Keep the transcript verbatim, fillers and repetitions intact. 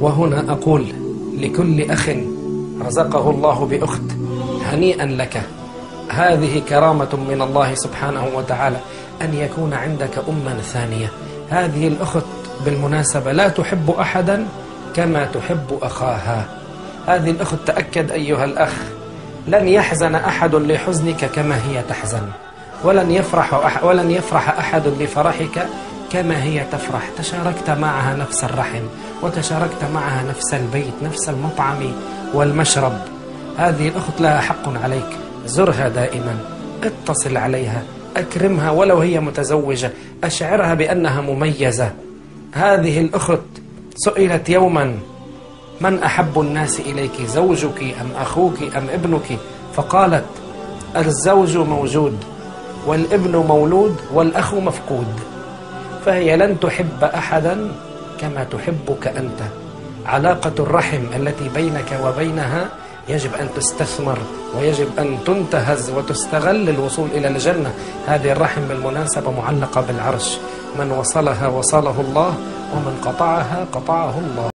وهنا أقول لكل أخ رزقه الله بأخت: هنيئا لك، هذه كرامة من الله سبحانه وتعالى أن يكون عندك أما ثانية. هذه الأخت بالمناسبة لا تحب أحدا كما تحب أخاها. هذه الأخت تأكد أيها الأخ لن يحزن أحد لحزنك كما هي تحزن، ولن يفرح أح ولن يفرح أحد لفرحك كما هي تفرح. تشاركت معها نفس الرحم، وتشاركت معها نفس البيت، نفس المطعم والمشرب. هذه الأخت لها حق عليك، زرها دائما، اتصل عليها، أكرمها ولو هي متزوجة، أشعرها بأنها مميزة. هذه الأخت سئلت يوما: من أحب الناس إليك، زوجك أم أخوك أم ابنك؟ فقالت: الزوج موجود، والابن مولود، والأخ مفقود. فهي لن تحب أحدا كما تحبك أنت. علاقة الرحم التي بينك وبينها يجب أن تستثمر، ويجب أن تنتهز وتستغل للوصول إلى الجنة. هذه الرحم بالمناسبة معلقة بالعرش، من وصلها وصله الله، ومن قطعها قطعه الله.